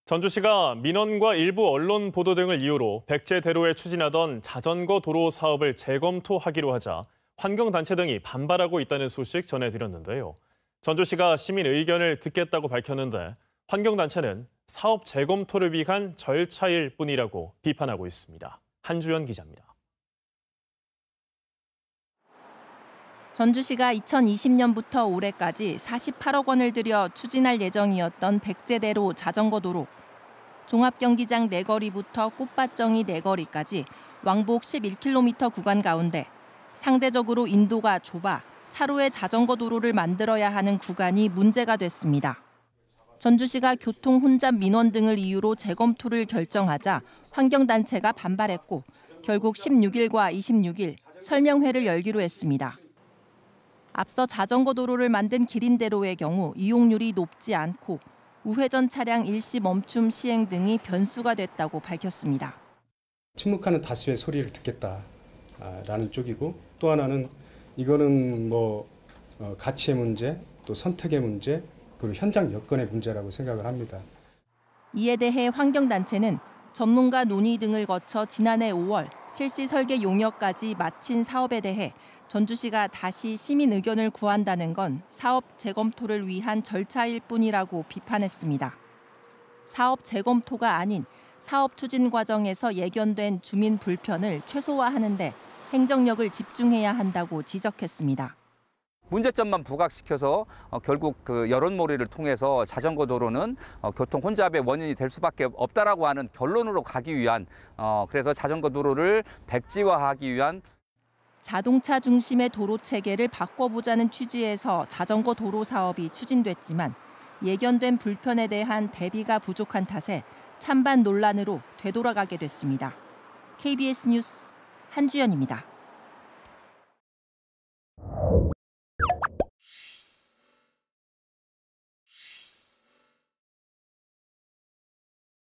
전주시가 민원과 일부 언론 보도 등을 이유로 백제대로에 추진하던 자전거 도로 사업을 재검토하기로 하자 환경단체 등이 반발하고 있다는 소식 전해드렸는데요. 전주시가 시민 의견을 듣겠다고 밝혔는데 환경단체는 사업 재검토를 위한 절차일 뿐이라고 비판하고 있습니다. 한주연 기자입니다. 전주시가 2020년부터 올해까지 48억 원을 들여 추진할 예정이었던 백제대로 자전거 도로. 종합경기장 내거리부터 꽃밭정이 내거리까지 왕복 11km 구간 가운데 상대적으로 인도가 좁아 차로에 자전거 도로를 만들어야 하는 구간이 문제가 됐습니다. 전주시가 교통 혼잡 민원 등을 이유로 재검토를 결정하자 환경단체가 반발했고 결국 16일과 26일 설명회를 열기로 했습니다. 앞서 자전거 도로를 만든 기린대로의 경우 이용률이 높지 않고 우회전 차량 일시 멈춤 시행 등이 변수가 됐다고 밝혔습니다. 침묵하는 다수의 소리를 듣겠다라는 쪽이고, 또 하나는 이거는 가치의 문제, 또 선택의 문제, 그리고 현장 여건의 문제라고 생각을 합니다. 이에 대해 환경단체는 전문가 논의 등을 거쳐 지난해 5월 실시 설계 용역까지 마친 사업에 대해 전주시가 다시 시민 의견을 구한다는 건 사업 재검토를 위한 절차일 뿐이라고 비판했습니다. 사업 재검토가 아닌 사업 추진 과정에서 예견된 주민 불편을 최소화하는 데 행정력을 집중해야 한다고 지적했습니다. 문제점만 부각시켜서 결국 여론몰이를 통해서 자전거 도로는 교통 혼잡의 원인이 될 수밖에 없다라고 하는 결론으로 가기 위한, 그래서 자전거 도로를 백지화하기 위한 자동차 중심의 도로 체계를 바꿔보자는 취지에서 자전거 도로 사업이 추진됐지만 예견된 불편에 대한 대비가 부족한 탓에 찬반 논란으로 되돌아가게 됐습니다. KBS 뉴스 한주연입니다.